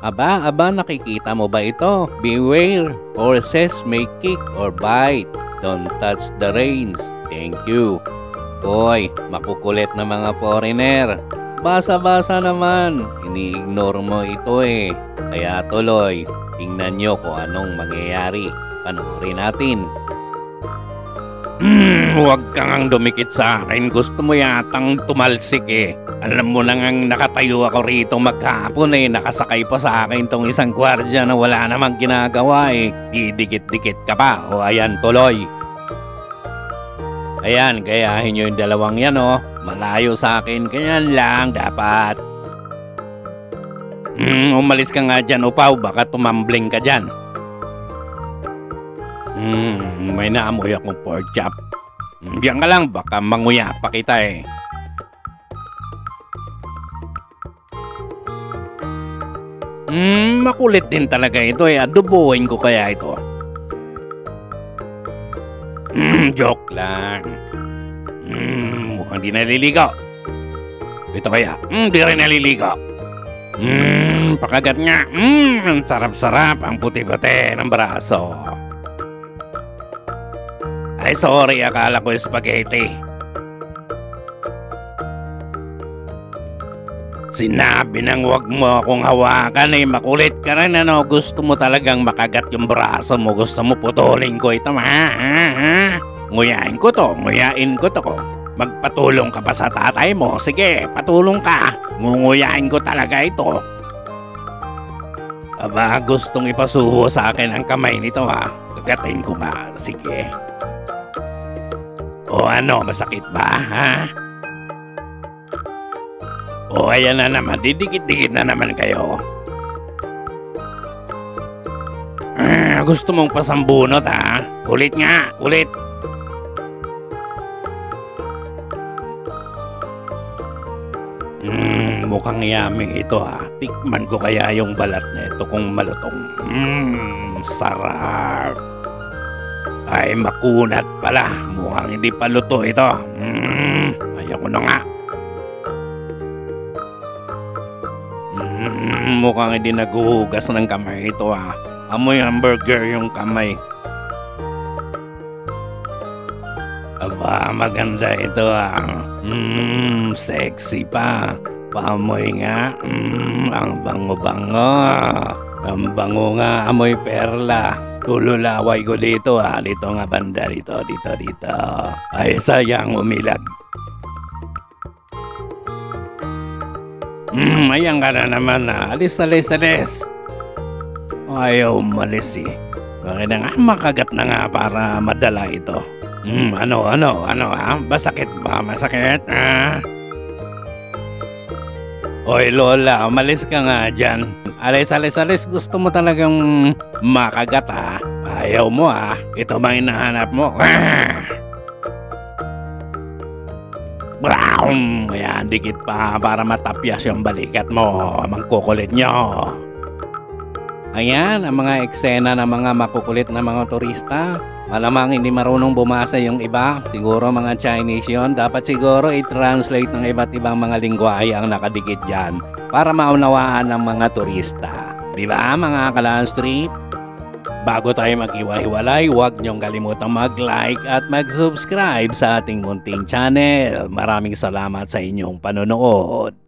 Aba, aba, nakikita mo ba ito? Beware, horses may kick or bite. Don't touch the reins. Thank you. Hoy, makukulit na mga foreigner. Basa-basa naman. Ini-ignore mo ito eh. Kaya tuloy, tingnan nyo kung anong mangyayari. Panoorin natin. Huwag kang dumikit sa akin. Gusto mo yatang tumalsik eh. Alam mo na ngang nakatayo ako rito maghapon eh. Nakasakay pa sa akin tong isang gwardya na wala namang ginagawa eh. Didikit-dikit ka pa. O ayan tuloy. Ayan, gayahin nyo yung dalawang yan oh. Malayo sa akin. Ganyan lang dapat. Umalis ka nga dyan upaw. Baka tumambling ka dyan. May naamoy akong pork chop. Diyan ka lang, baka manguya pa kita eh. Makulit din talaga ito eh. Adobohin ko kaya ito. Joke lang. Mukhang di naliligo. Ito kaya, di rin naliligo. Pakagat nga. Ang sarap-sarap. Ang puti-puti ng braso. Ay, sorry. Akala ko yung spaghetti. Sinabi nang wag mo akong hawakan eh. Makulit ka rin ano. Gusto mo talagang makagat yung braso mo. Gusto mo putulin ko ito Nguyain ko to. Nguyain ko to. Magpatulong ka pa sa tatay mo. Sige, patulong ka. Ngunguyain ko talaga ito. Aba, gustong ipasuho sa akin ang kamay nito ha. Kagatin ko ba? Sige. O ano, masakit ba, ha? O ayan na naman, didikit-dikit na naman kayo. Gusto mong pasambunot, ha? Ulit nga, ulit. Mukhang yummy ito, ha? Tikman ko kaya yung balat na ito kung malutong. Sarap. Ay, makunat pala. Mukhang hindi pa luto ito. Ayoko na nga. Mukhang hindi naghuhugas ng kamay ito ha. Amoy hamburger yung kamay. Aba, maganda ito ha. Sexy pa. Paamoy nga. Ang bango-bango. Ang bango nga. Amoy perla. Tululaway ko dito ha. Dito nga banda. Dito. Ay, sayang umilag. Ayan ka na naman ha. Alis. Ayaw umalis eh. Bakit na nga makagat na nga para madala ito. Ano ha? Masakit ba? Masakit ha? Oy Lola, umalis ka nga dyan. Alis. Gusto mo talagang makagat ha? Ayaw mo ha? Ito ba hinahanap mo? Ayan, dikit pa para matapyas yung balikat mo. Mangkukulit nyo. Ayan, ang mga eksena ng mga makukulit na mga turista. Malamang hindi marunong bumasa yung iba. Siguro mga Chinese yun. Dapat siguro i-translate ng iba't ibang mga lingwahe ang nakadikit dyan para maunawaan ng mga turista. Diba mga Kalan Street? Bago tayo maghiwa-hiwalay, huwag niyong kalimutang mag-like at mag-subscribe sa ating munting channel. Maraming salamat sa inyong panonood.